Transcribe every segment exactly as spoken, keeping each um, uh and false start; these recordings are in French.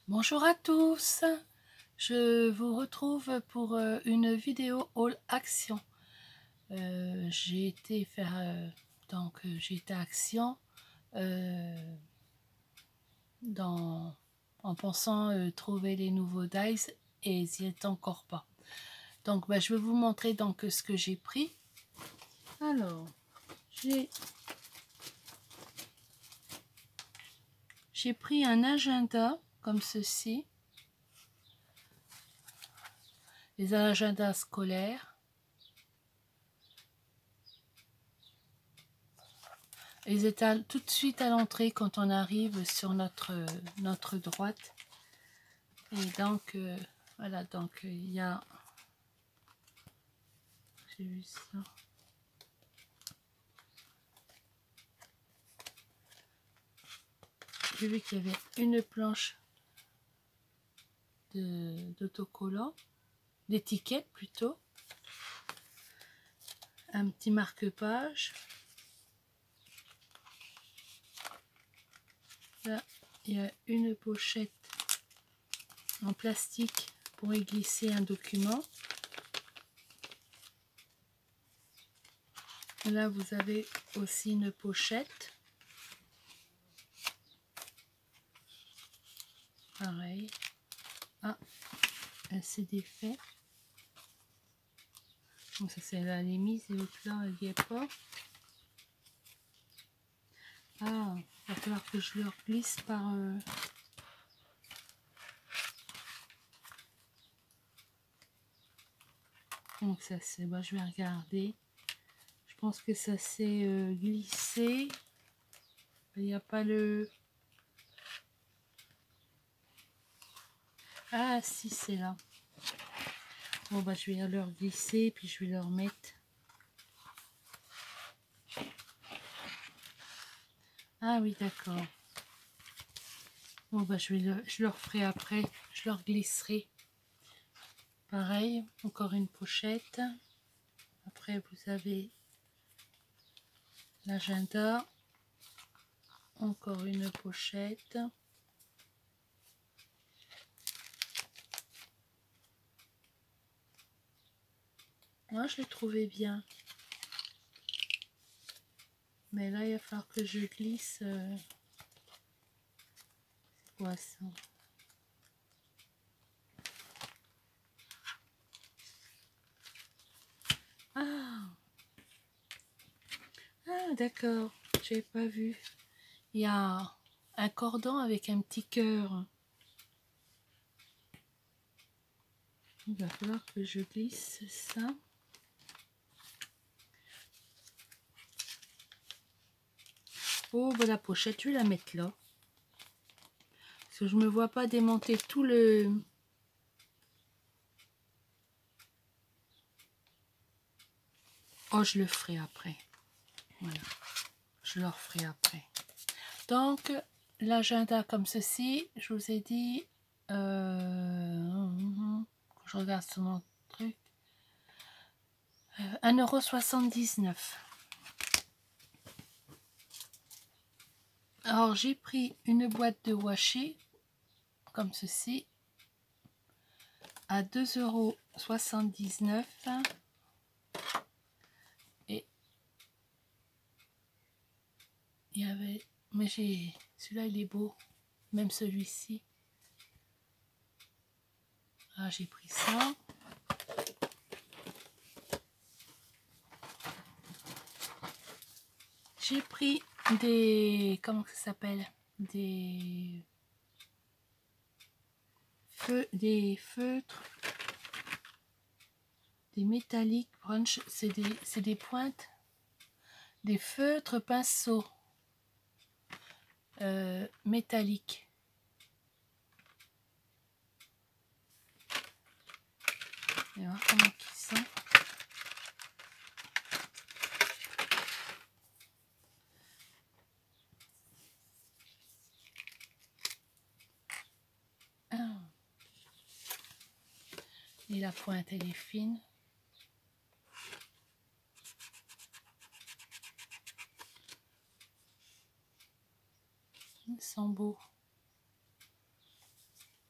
Bonjour à tous, je vous retrouve pour euh, une vidéo haul action. Euh, j'ai été faire euh, donc j'ai été à Action euh, dans, en pensant euh, trouver les nouveaux dies et ils n'y étaient encore pas. Donc bah, je vais vous montrer donc ce que j'ai pris. Alors j'ai j'ai pris un agenda comme ceci. Les agendas scolaires. Ils étalent tout de suite à l'entrée quand on arrive sur notre, notre droite. Et donc, euh, voilà, donc il y a... J'ai vu ça. J'ai vu qu'il y avait une planche d'autocollant, d'étiquette plutôt. Un petit marque-page. Là, il y a une pochette en plastique pour y glisser un document. Là, vous avez aussi une pochette. Pareil. Ah, elle s'est défait. Donc ça, c'est là, elle est mise et l'autre là, elle n'y est pas. Ah, il va falloir que je leur glisse par... Euh... Donc ça c'est... Bah, je vais regarder. Je pense que ça s'est euh, glissé. Il n'y a pas le... Ah si, c'est là. Bon bah je vais leur glisser puis je vais leur mettre. Ah oui, d'accord. Bon bah je vais le... je leur ferai après. Je leur glisserai. Pareil, encore une pochette. Après vous avez l'agenda. Encore une pochette. Moi je l'ai trouvé bien. Mais là il va falloir que je glisse. Euh... C'est quoi ça? Ah, ah d'accord, j'ai pas vu. Il y a un cordon avec un petit cœur. Il va falloir que je glisse ça. Oh, bah la pochette, je vais la mettre là. Parce que je me vois pas démonter tout le... Oh, je le ferai après. Voilà, je le referai après. Donc, l'agenda comme ceci, je vous ai dit... Euh, je regarde sur mon truc. Euh, un euro soixante-dix-neuf. Alors, j'ai pris une boîte de washi, comme ceci, à deux euros soixante-dix-neuf. Et il y avait... Mais j'ai... Celui-là, il est beau. Même celui-ci. Ah, j'ai pris ça. J'ai pris des... Comment ça s'appelle? Des... Feu... Des feutres. Des métalliques brunch. C'est des... C'est des pointes. Des feutres pinceaux. Euh, métalliques. Et voir comment ils sont. Ah. Et la pointe, elle est fine. Ils sont beaux.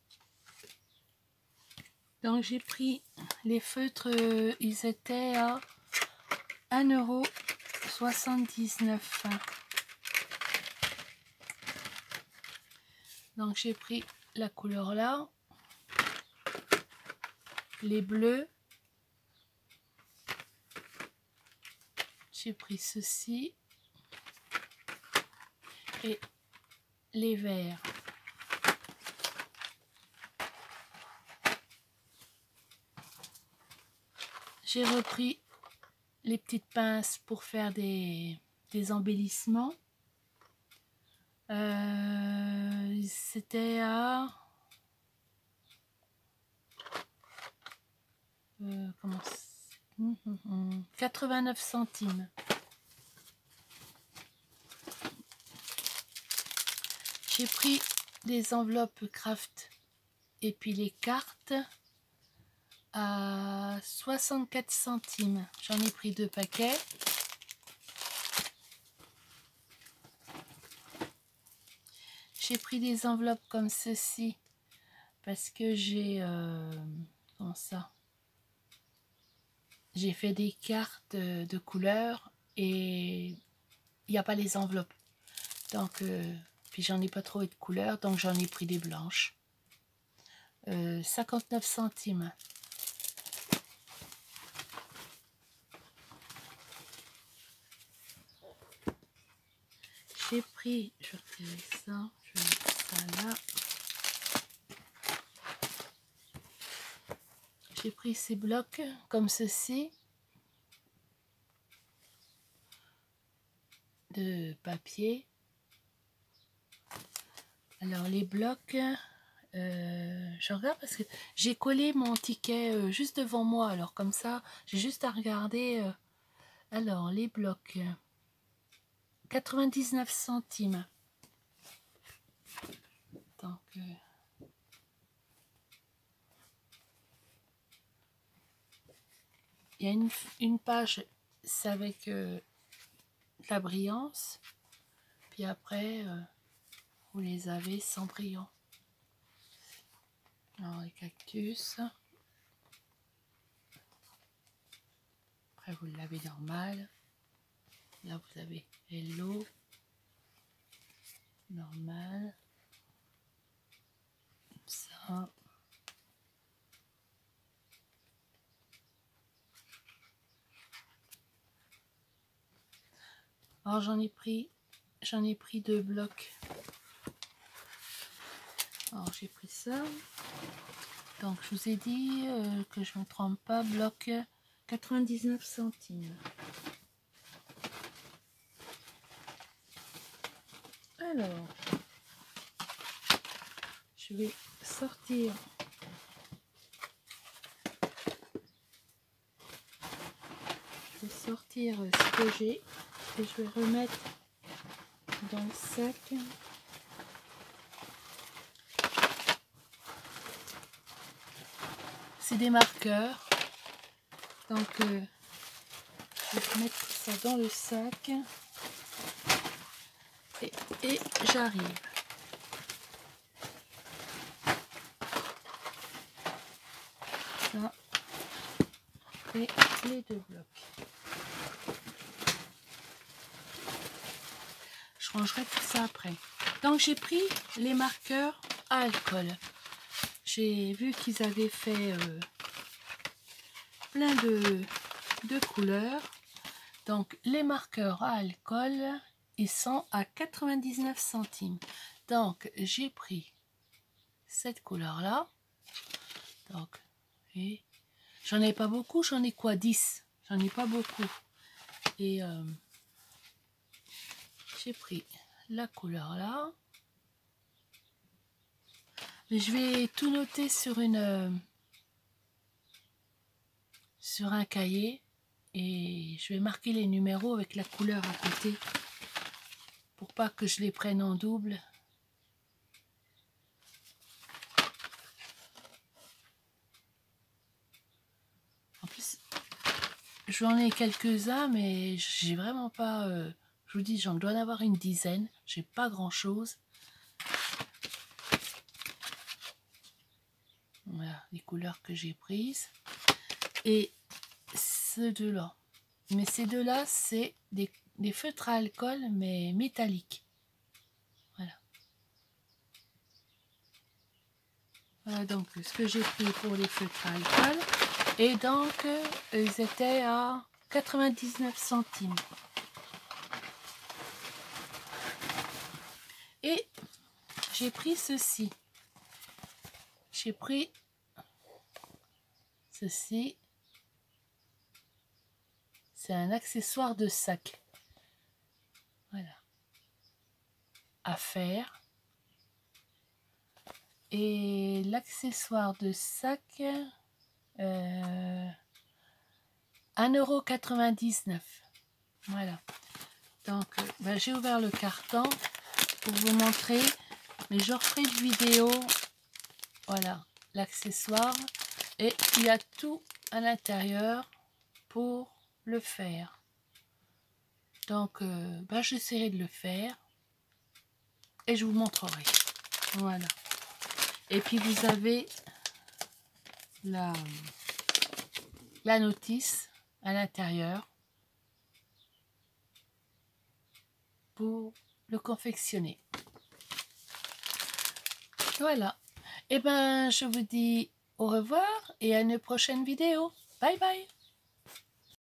Donc j'ai pris les feutres, euh, ils étaient à un euro soixante-dix-neuf. Donc j'ai pris la couleur là, les bleus, j'ai pris ceci et les verts. J'ai repris les petites pinces pour faire des, des embellissements. Euh, C'était à euh, comment quatre-vingt-neuf centimes. J'ai pris des enveloppes craft et puis les cartes à soixante-quatre centimes. J'en ai pris deux paquets. J'ai pris des enveloppes comme ceci parce que j'ai euh, comment ça j'ai fait des cartes de, de couleurs et il n'y a pas les enveloppes. Donc euh, puis j'en ai pas trouvé de couleurs, donc j'en ai pris des blanches. Euh, cinquante-neuf centimes. J'ai pris, je vais retirer ça, je vais mettre ça là. J'ai pris ces blocs comme ceci de papier. Alors les blocs, euh, je regarde parce que j'ai collé mon ticket euh, juste devant moi. Alors comme ça, j'ai juste à regarder. Euh, alors les blocs, quatre-vingt-dix-neuf centimes. Donc euh, il y a une, une page, c'est avec euh, la brillance. Puis après, euh, vous les avez sans brillant. Alors les cactus. Après vous l'avez normal. Là vous avez hello. Normal. Ça. Alors j'en ai pris, j'en ai pris deux blocs. Alors j'ai pris ça. Donc je vous ai dit euh, que je ne me trompe pas, bloc quatre-vingt-dix-neuf centimes. Alors, je vais sortir je vais sortir ce que j'ai et je vais remettre dans le sac. C'est des marqueurs, donc euh, je vais mettre ça dans le sac et, et j'arrive. Ça et les deux blocs. Je rangerai tout ça après. Donc j'ai pris les marqueurs à alcool. J'ai vu qu'ils avaient fait euh, plein de, de couleurs. Donc les marqueurs à alcool, ils sont à quatre-vingt-dix-neuf centimes. Donc j'ai pris cette couleur là. Donc et j'en ai pas beaucoup, j'en ai quoi, dix. J'en ai pas beaucoup. Et euh, j'ai pris la couleur là. Je vais tout noter sur une euh, sur un cahier et je vais marquer les numéros avec la couleur à côté pour pas que je les prenne en double. En plus, j'en ai quelques-uns, mais j'ai vraiment pas. Euh, je vous dis, j'en dois en avoir une dizaine. J'ai pas grand-chose. Voilà. voilà les couleurs que j'ai prises. Et ces deux-là. Mais ces deux-là, c'est des, des feutres à alcool, mais métalliques. Voilà. Voilà donc ce que j'ai pris pour les feutres à alcool. Et donc, euh, ils étaient à quatre-vingt-dix-neuf centimes. Et j'ai pris ceci. J'ai pris ceci. C'est un accessoire de sac. Voilà. À faire. Et l'accessoire de sac, euh, un euro quatre-vingt-dix-neuf. Voilà. Donc, ben, j'ai ouvert le carton pour vous montrer. Mais je referai une vidéo. Voilà, l'accessoire. Et il y a tout à l'intérieur pour le faire. Donc, euh, ben, j'essaierai de le faire. Et je vous montrerai. Voilà. Et puis, vous avez la, la notice à l'intérieur pour le confectionner. Voilà. Et ben, je vous dis au revoir et à une prochaine vidéo. Bye bye.